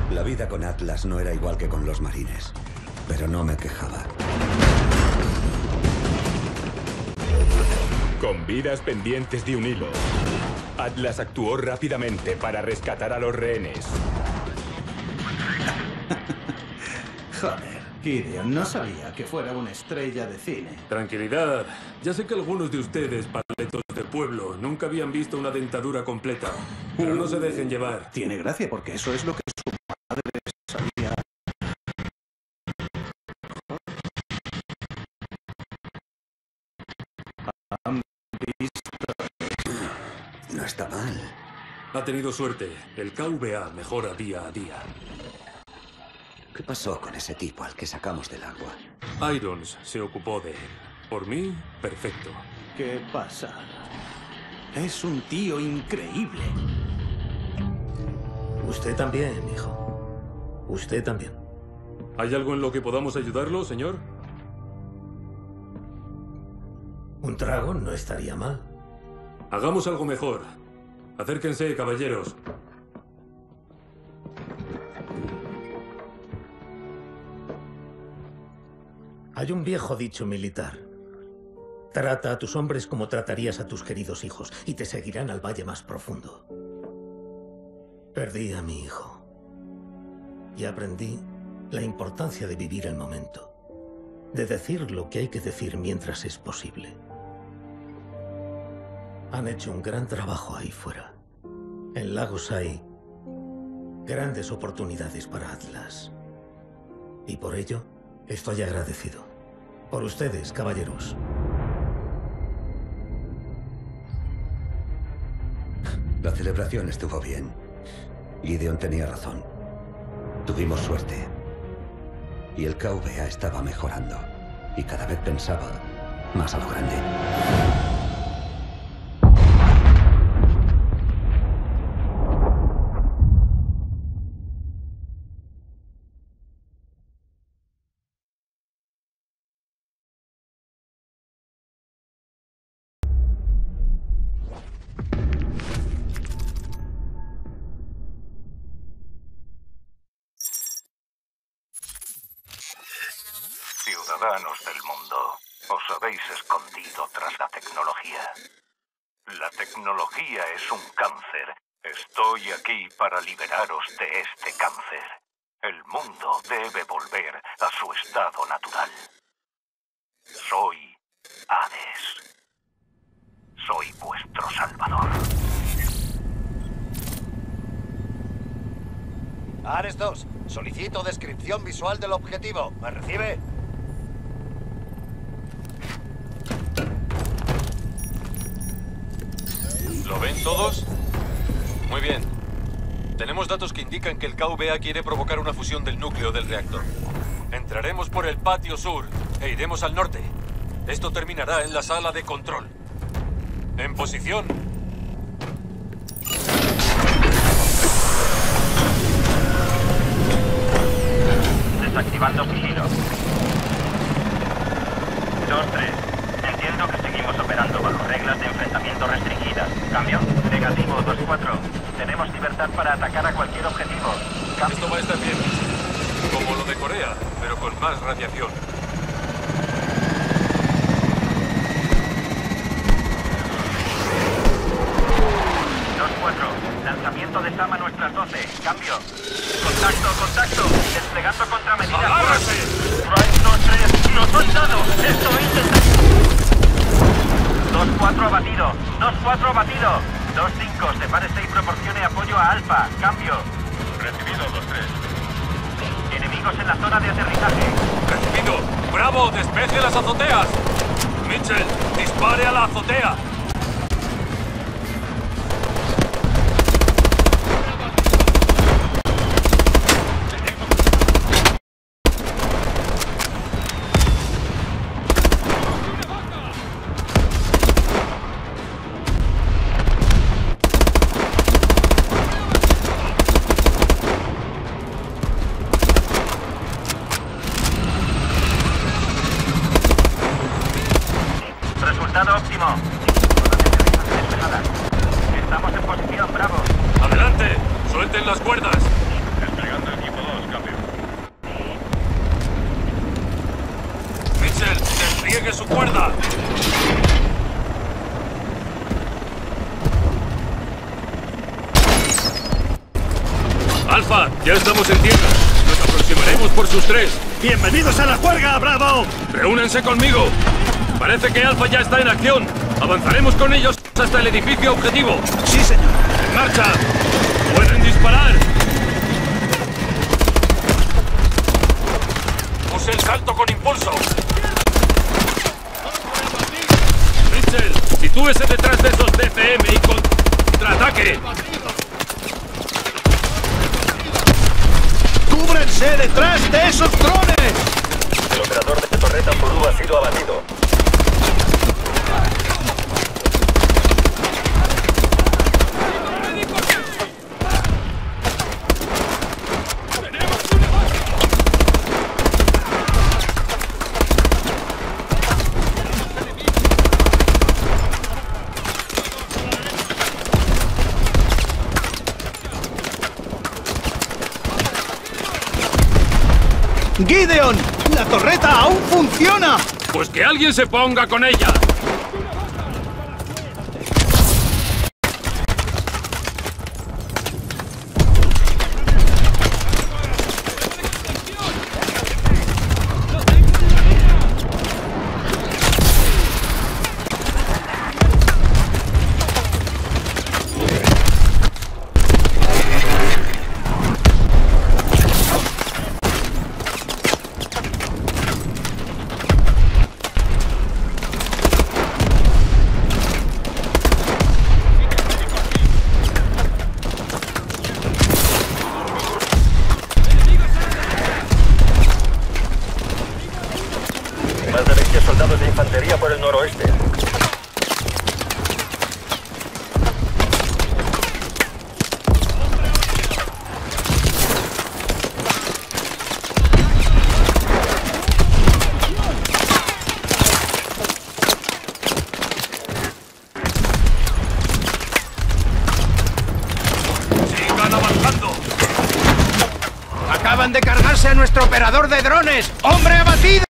La vida con Atlas no era igual que con los marines, pero no me quejaba. Con vidas pendientes de un hilo, Atlas actuó rápidamente para rescatar a los rehenes. Joder, Gideon, no sabía que fuera una estrella de cine. Tranquilidad. Ya sé que algunos de ustedes, paletos de pueblo, nunca habían visto una dentadura completa. Pero no se dejen llevar. Tiene gracia porque eso es lo que su madre sabía. ¿Han visto? No está mal. Ha tenido suerte. El KVA mejora día a día. ¿Qué pasó con ese tipo al que sacamos del agua? Irons se ocupó de él. Por mí, perfecto. ¿Qué pasa? Es un tío increíble. Usted también, hijo. Usted también. ¿Hay algo en lo que podamos ayudarlo, señor? Un trago no estaría mal. Hagamos algo mejor. Acérquense, caballeros. Hay un viejo dicho militar. Trata a tus hombres como tratarías a tus queridos hijos y te seguirán al valle más profundo. Perdí a mi hijo y aprendí la importancia de vivir el momento, de decir lo que hay que decir mientras es posible. Han hecho un gran trabajo ahí fuera. En Lagos hay grandes oportunidades para Atlas. Y por ello, estoy agradecido. Por ustedes, caballeros. La celebración estuvo bien. Gideon tenía razón. Tuvimos suerte. Y el KVA estaba mejorando. Y cada vez pensaba más a lo grande. Ciudadanos del mundo, os habéis escondido tras la tecnología. La tecnología es un cáncer. Estoy aquí para liberaros de este cáncer. El mundo debe volver a su estado natural. Soy Hades. Soy vuestro salvador. Ares 2, solicito descripción visual del objetivo. ¿Me recibe? ¿Lo ven todos? Muy bien. Tenemos datos que indican que el KVA quiere provocar una fusión del núcleo del reactor. Entraremos por el patio sur e iremos al norte. Esto terminará en la sala de control. En posición. Desactivando sigilo. 2-3. Entiendo que seguimos operando bajo reglas de enfrentamiento restringidas. ¿Cambio? Negativo, 2-4. Tenemos libertad para atacar a cualquier objetivo. ¿Cambio? Esto va a estar bien. Como lo de Corea, pero con más radiación. Lanzamiento de SAM a nuestras 12. Cambio. Contacto, contacto. Desplegando contramedidas. ¡Agárrese! Prime 2-3. ¡Lo soldado! ¡Estoy intentando! 2-4 abatido. 2-4 abatido. 2-5. Sepárese y proporcione apoyo a Alfa. Cambio. Recibido, 2-3. Enemigos en la zona de aterrizaje. Recibido. ¡Bravo! ¡Despeje las azoteas! Mitchell, dispare a la azotea. Resultado óptimo. Despejada. Estamos en posición, bravo. ¡Adelante! ¡Suelten las cuerdas! Desplegando el ¡Despliegue su cuerda! Alfa, ya estamos en tierra. Nos aproximaremos por sus tres. ¡Bienvenidos a la juerga, Bravo! Reúnanse conmigo. Parece que Alfa ya está en acción. Avanzaremos con ellos hasta el edificio objetivo. Sí, señor. ¡En marcha! ¡Pueden disparar! ¡Use el salto con impulso! Mitchell, sitúese detrás de esos DCM y contraataque. ¡Cúbrense detrás de esos drones! El operador de torreta Zulu ha sido abatido. ¡Gideon! ¡La torreta aún funciona! Pues que alguien se ponga con ella. Más de 20 soldados de infantería por el noroeste. ¡Sigan avanzando! ¡Acaban de cargarse a nuestro operador de drones! ¡Hombre abatido!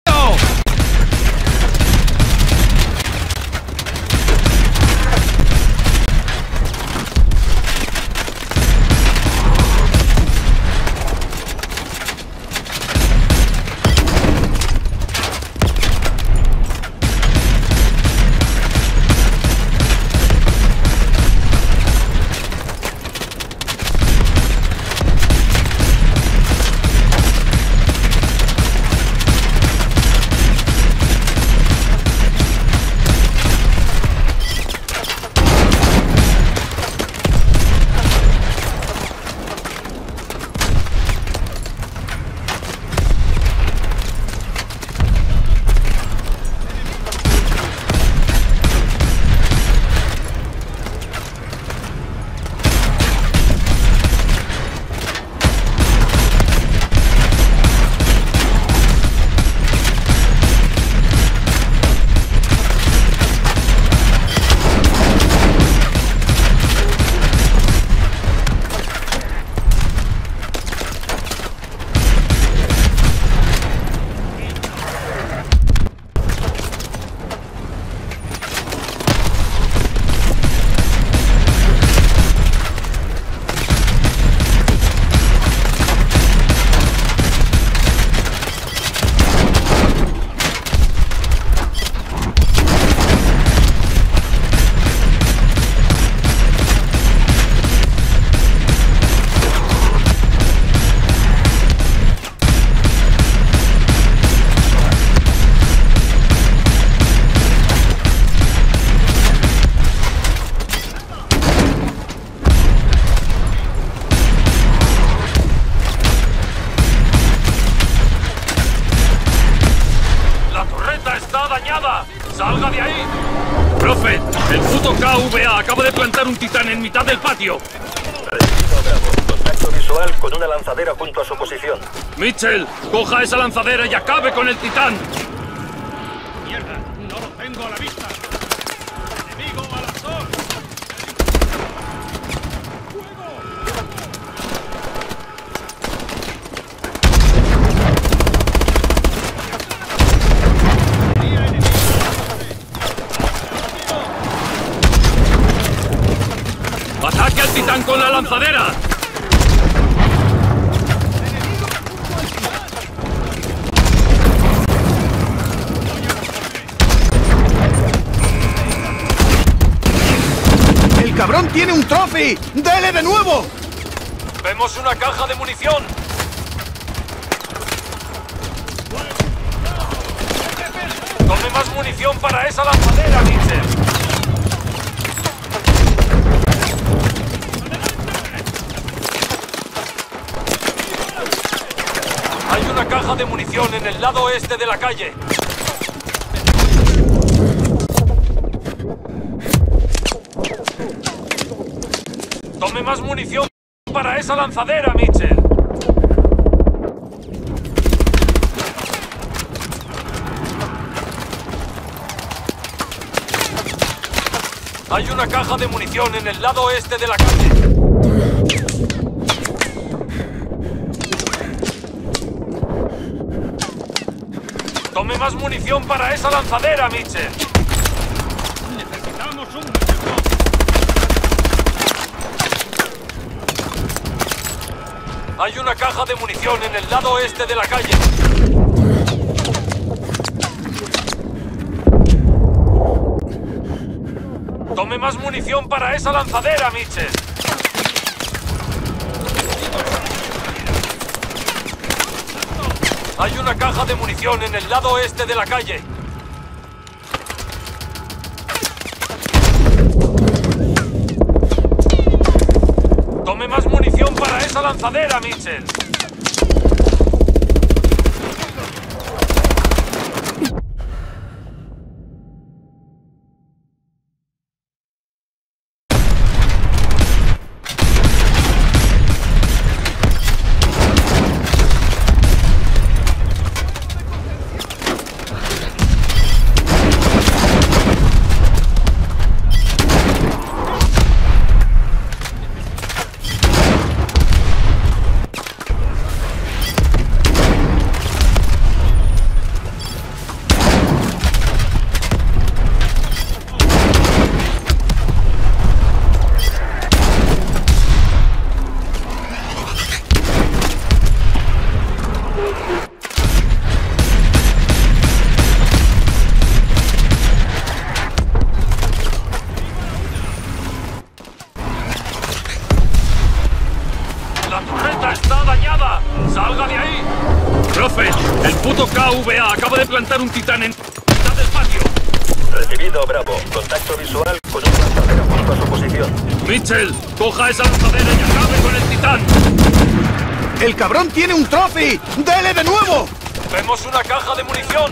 ¡Salga de ahí! ¡Profe! ¡El puto KVA acaba de plantar un titán en mitad del patio! Recibido, Bravo. Contacto visual con una lanzadera junto a su posición. Mitchell, coja esa lanzadera y acabe con el titán. ¡Mierda! ¡No lo tengo a la vista! ¡Enemigo al actor! lanzadera! ¡El cabrón tiene un trophy! ¡Dele de nuevo! ¡Vemos una caja de munición! ¡Tome más munición para esa lanzadera, Mitchell! Hay una caja de munición en el lado oeste de la calle. ¡Tome más munición para esa lanzadera, Mitchell! Hay una caja de munición en el lado oeste de la calle. ¡Tome más munición para esa lanzadera, Mitchell! Necesitamos un... Hay una caja de munición en el lado oeste de la calle. ¡Tome más munición para esa lanzadera, Mitchell! Hay una caja de munición en el lado oeste de la calle. ¡Tome más munición para esa lanzadera, Mitchell! ¡La torreta está dañada! ¡Salga de ahí! ¡Profe! ¡El puto KVA acaba de plantar un titán en mitad del patio! Recibido, Bravo. Contacto visual con una lanzadera junto a su posición. ¡Mitchell! ¡Coja esa lanzadera y acabe con el titán! ¡El cabrón tiene un trophy! ¡Dele de nuevo! ¡Vemos una caja de munición!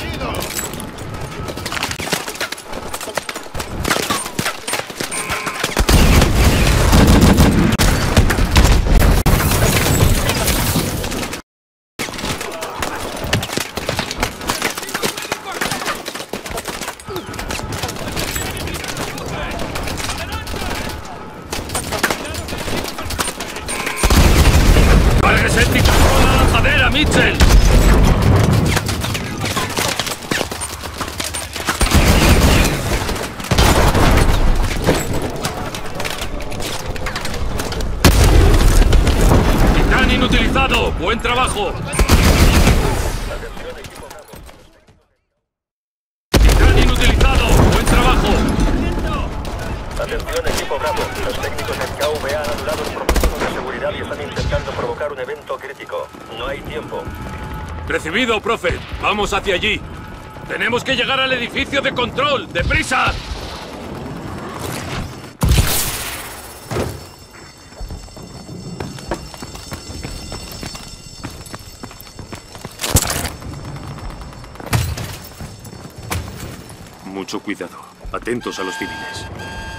¡Cárguese el titán con la lanzadera, Mitchell! ¡Titán inutilizado! ¡Buen trabajo! ¡Titán inutilizado! ¡Buen trabajo! Atención, equipo Bravo. Los técnicos del KVA han anulado el protocolo de seguridad y están intentando provocar un evento crítico. No hay tiempo. Recibido, profe. Vamos hacia allí. Tenemos que llegar al edificio de control. ¡Deprisa! Mucho cuidado. Atentos a los civiles.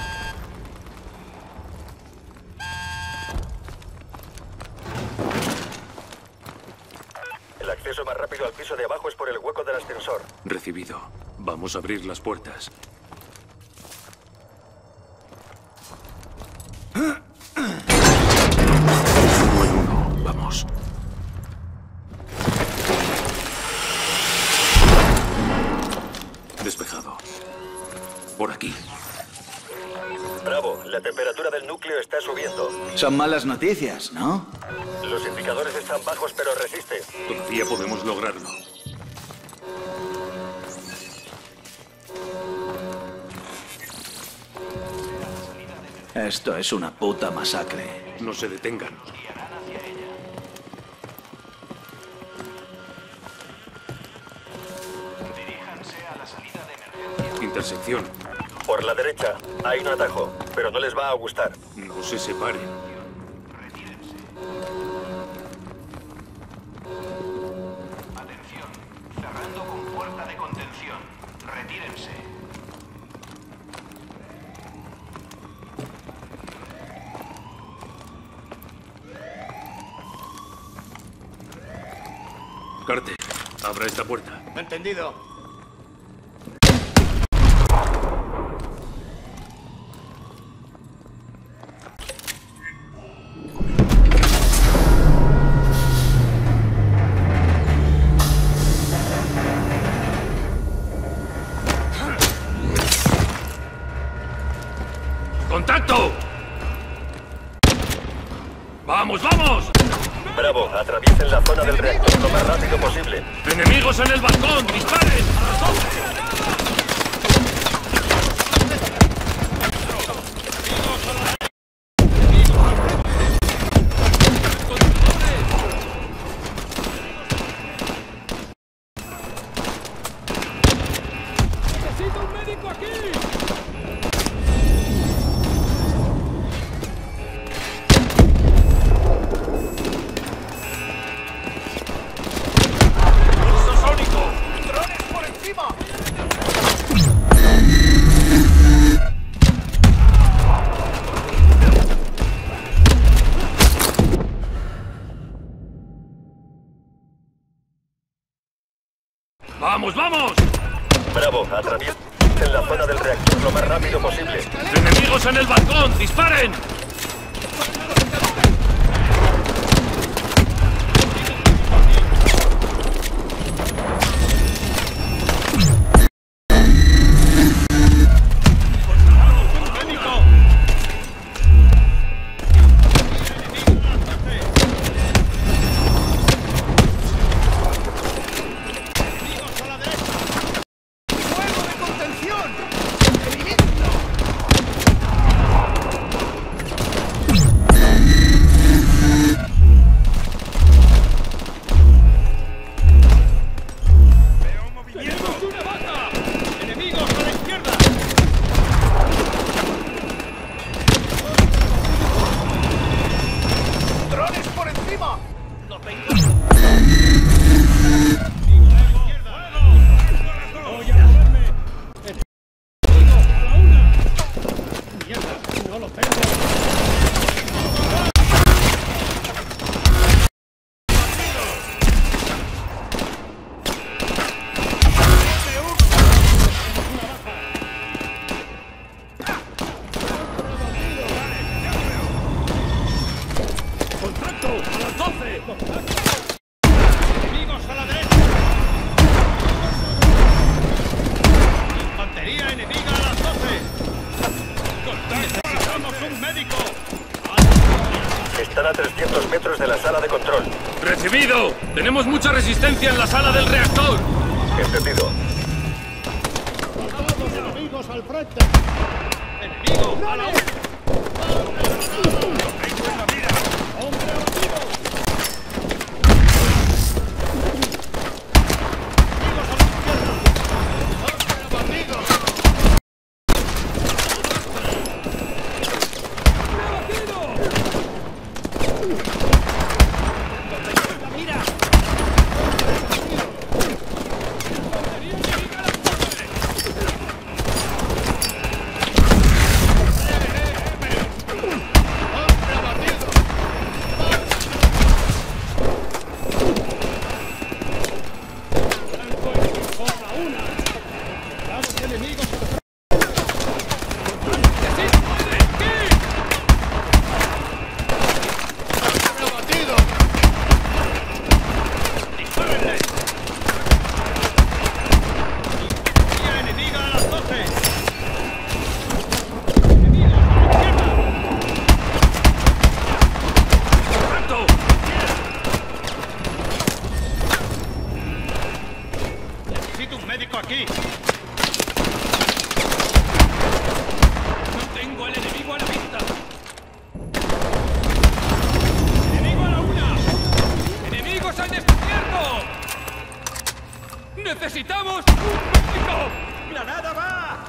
El acceso más rápido al piso de abajo es por el hueco del ascensor. Recibido. Vamos a abrir las puertas. Uno en uno. Vamos. Despejado. Por aquí. Bravo, la La temperatura del núcleo está subiendo. Son malas noticias, ¿no? Los indicadores están bajos, pero resisten. Todavía podemos lograrlo. Esto es una puta masacre. No se detengan. Intersección. Por la derecha hay un atajo, pero no les va a gustar. No se separen. Atención, cerrando con puerta de contención. Retírense. Carter, abra esta puerta. Entendido. ¡Contacto! ¡Vamos, vamos! Bravo, atraviesen la zona del reactor lo más rápido posible. ¡Enemigos en el balcón! ¡Disparen! ¡A las 12! ¡Necesito un médico aquí! ¡Vamos, vamos! Bravo, atraviesen la zona del reactor lo más rápido posible. ¡Enemigos en el balcón! ¡Disparen! Están a 300 metros de la sala de control. ¡Recibido! ¡Tenemos mucha resistencia en la sala del reactor! Entendido. ¡Enemigos al frente! ¡Enemigo a la ¡Hombre abatido! aquí! ¡No tengo al enemigo a la vista! ¡Enemigo a la una! ¡Enemigos al descubierto! ¡Necesitamos un médico! ¡Granada va!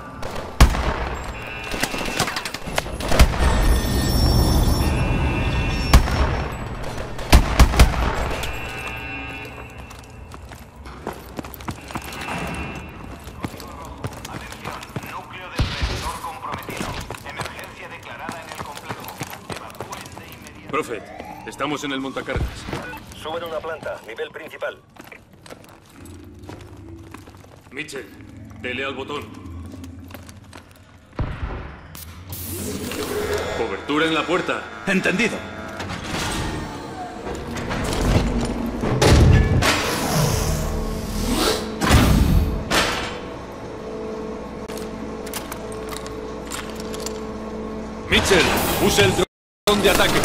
Prophet, estamos en el montacargas. Suben a una planta, nivel principal. Mitchell, dele al botón. Cobertura en la puerta. Entendido. Mitchell, use el dron de ataque.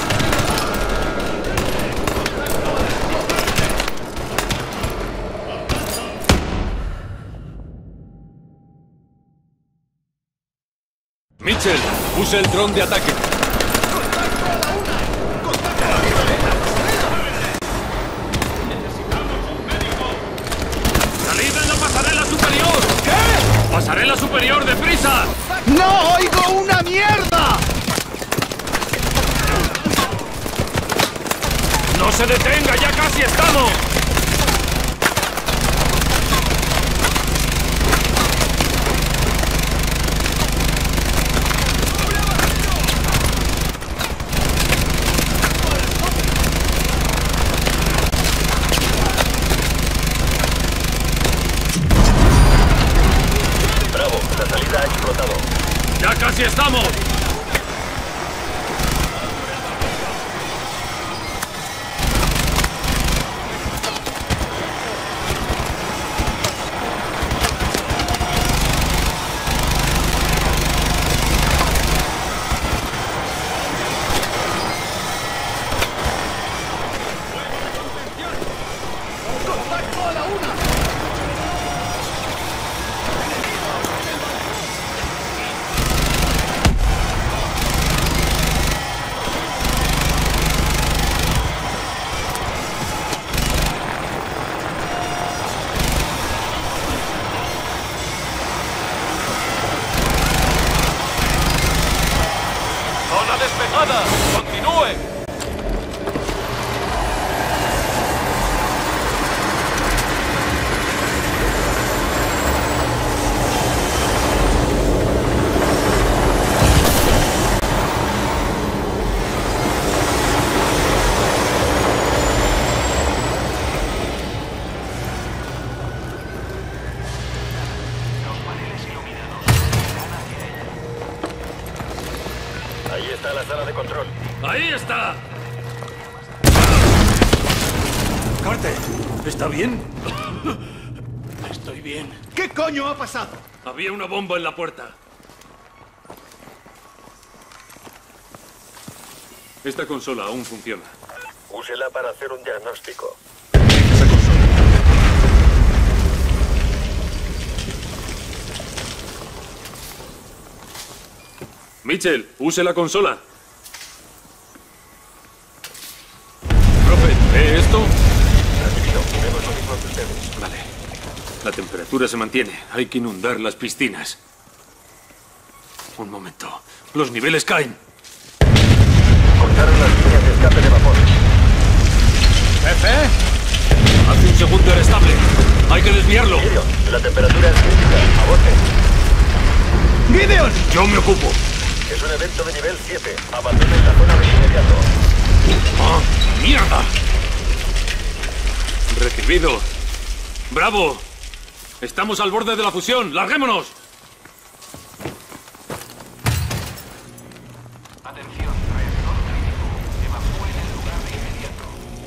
Mitchell, use el dron de ataque. ¡Salid en la pasarela superior! ¿Qué? ¡Pasarela superior, deprisa! ¡No oigo una mierda! ¡No se detenga! ¡Ya casi estamos! Bravo, la salida ha explotado. ¡Ya casi estamos! ¡Zona despejada! ¡Continúe! Ahí está la sala de control. ¡Ahí está! Carter, ¿está bien? Estoy bien. ¿Qué coño ha pasado? Había una bomba en la puerta. Esta consola aún funciona. Úsela para hacer un diagnóstico. Esa consola. Mitchell, use la consola. Prophet, ¿ve esto? Recibido, vemos lo mismo que ustedes. Vale. La temperatura se mantiene. Hay que inundar las piscinas. Un momento. Los niveles caen. Cortaron las líneas de escape de vapor. ¿Jefe? Hace un segundo era estable. Hay que desviarlo. Gideon, la temperatura es crítica. A bote. ¡Gideon! Yo me ocupo. Es un evento de nivel 7. Abandonen la zona de inmediato. ¡Ah, mierda! Recibido. ¡Bravo! Estamos al borde de la fusión. ¡Larguémonos! Atención, reactor crítico. Evacúen el lugar de inmediato.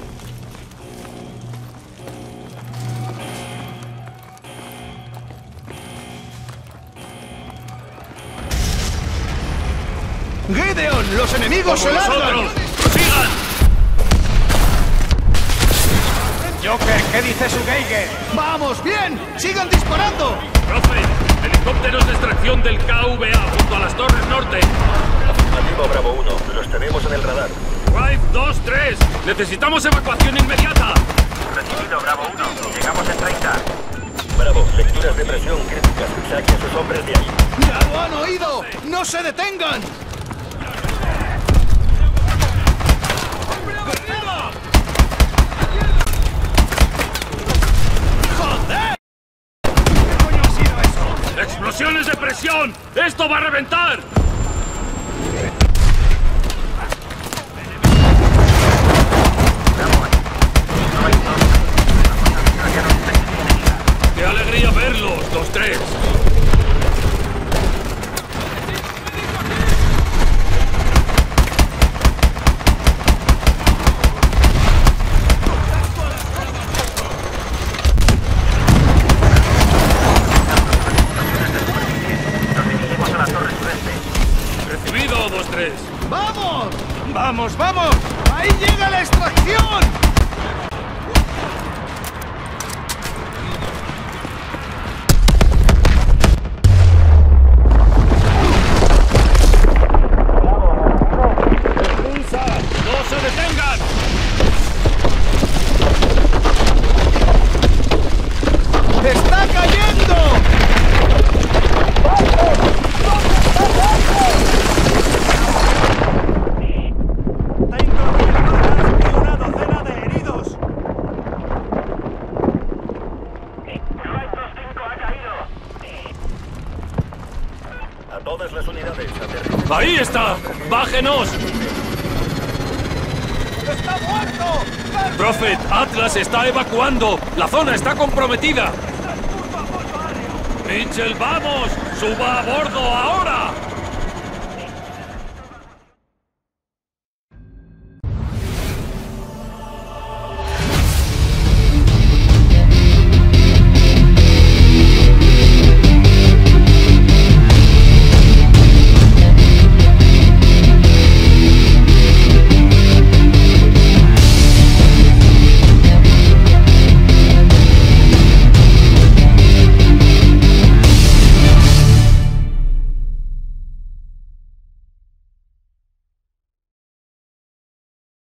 ¡Gideon! ¡Los enemigos se largan! ¡Prosigan! Joker, ¿qué dice su Geiger? ¡Vamos, bien! ¡Sigan disparando! Profe, helicópteros de extracción del KVA junto a las torres norte. Afirmativo, Bravo 1. Los tenemos en el radar. Drive 2-3. Necesitamos evacuación inmediata. Recibido, Bravo 1. Llegamos en 30. Bravo, lecturas de presión críticas. Saque a sus hombres de ahí. ¡Ya lo han oído! ¡No se detengan! ¡Joder! ¿Qué coño ha sido eso? ¡Explosiones de presión! ¡Esto va a reventar! ¡Qué alegría verlos, 2-3! Recibido, 2-3. ¡Vamos! ¡Vamos, vamos! ¡Ahí llega la extracción! ¡No se detengan! ¡Está cayendo! ¡Una docena de heridos! A todas las unidades, aterricen. ¡Ahí está! ¡Bájenos! ¡Está muerto! Prophet, Atlas está evacuando. La zona está comprometida. Mitchell, vamos. Suba a bordo ahora.